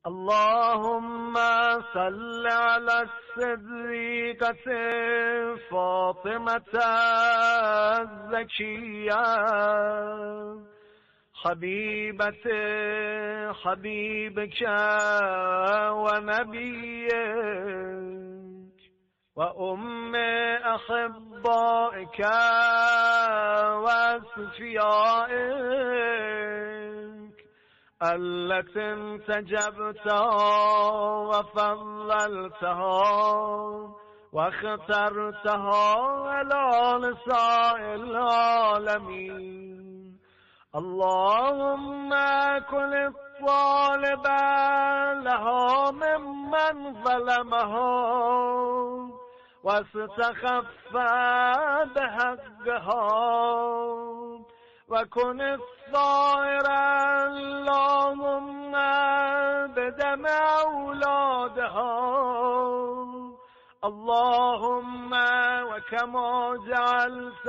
اللهم صل على الصديقة فاطمة الزكية حبيبة حبيبك ونبيك وأم أحبائك وأصفيائك التي انتجبتها وفضلتها واخترتها على نساء العالمين. اللهم كن الطالب لها ممن ظلمها واستخف بحقها، وكن الصائر اللهم بدم أولادها. اللهم وكما جعلت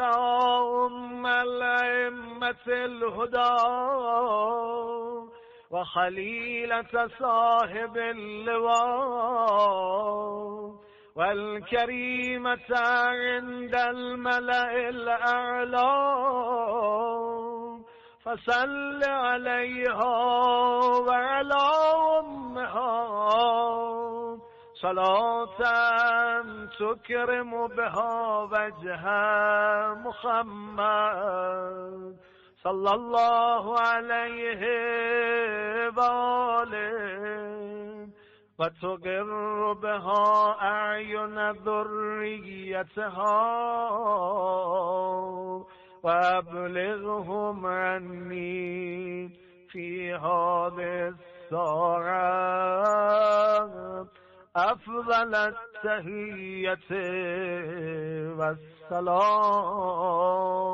الأئمة الهدى وخليلة صاحب اللواء والكريمة عند الملأ الأعلى، فصل عليها وعلى أمها صلاة تكرم بها وجه محمد صلى الله عليه وآله، وتقر بها أعين ذريتها، وأبلغهم عني في هذه الساعة أفضل التحية والسلام.